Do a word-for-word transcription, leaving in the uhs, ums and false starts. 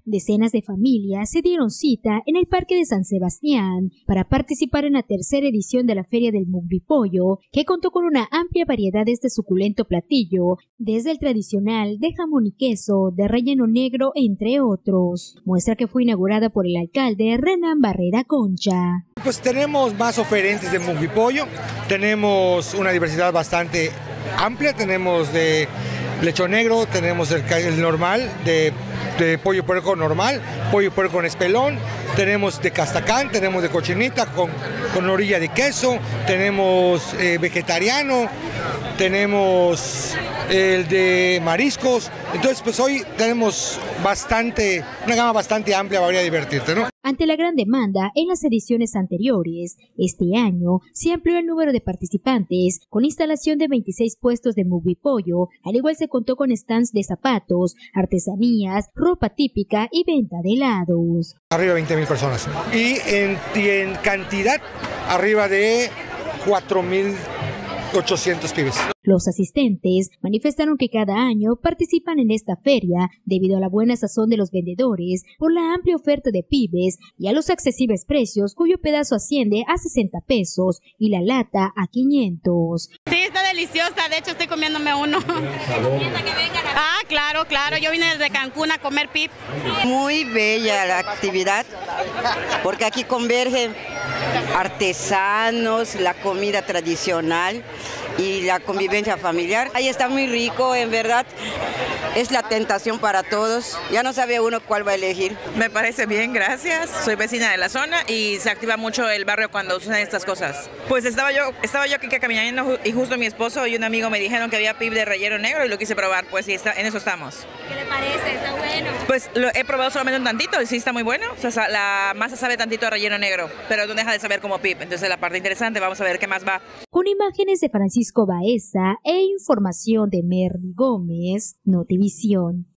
Decenas de familias se dieron cita en el Parque de San Sebastián para participar en la tercera edición de la Feria del Mumbipollo, que contó con una amplia variedad de este suculento platillo, desde el tradicional de jamón y queso, de relleno negro, entre otros. Muestra que fue inaugurada por el alcalde Renan Barrera Concha. Pues tenemos más oferentes de Mumbipollo, tenemos una diversidad bastante amplia, tenemos de lechón negro, tenemos el, el normal, de, de pollo puerco normal, pollo puerco con espelón, tenemos de castacán, tenemos de cochinita con, con orilla de queso, tenemos eh, vegetariano, tenemos el de mariscos. Entonces pues hoy tenemos bastante, una gama bastante amplia para divertirte, ¿no? Ante la gran demanda en las ediciones anteriores, este año se amplió el número de participantes con instalación de veintiséis puestos de Mumbipollo, al igual se contó con stands de zapatos, artesanías, ropa típica y venta de helados. Arriba de veinte mil personas y en, y en cantidad arriba de cuatro mil ochocientos pibes. Los asistentes manifestaron que cada año participan en esta feria debido a la buena sazón de los vendedores, por la amplia oferta de pibes y a los accesibles precios, cuyo pedazo asciende a sesenta pesos y la lata a quinientos. Sí, está deliciosa, de hecho estoy comiéndome uno. Ah, claro, claro, yo vine desde Cancún a comer pib. Muy bella la actividad, porque aquí convergen artesanos, la comida tradicional y la convivencia familiar. Ahí está muy rico, en verdad, es la tentación para todos, ya no sabe uno cuál va a elegir. Me parece bien, gracias, soy vecina de la zona y se activa mucho el barrio cuando suceden estas cosas. Pues estaba yo estaba yo aquí caminando y justo mi esposo y un amigo me dijeron que había pib de relleno negro y lo quise probar, pues sí, está, en eso estamos. ¿Qué le parece? ¿Está bueno? Pues lo he probado solamente un tantito y sí está muy bueno, o sea, la masa sabe tantito a relleno negro, pero no deja de saber como pib, entonces la parte interesante, vamos a ver qué más va. Con imágenes de Francisco Baeza e información de Merly Gómez, Notivisión.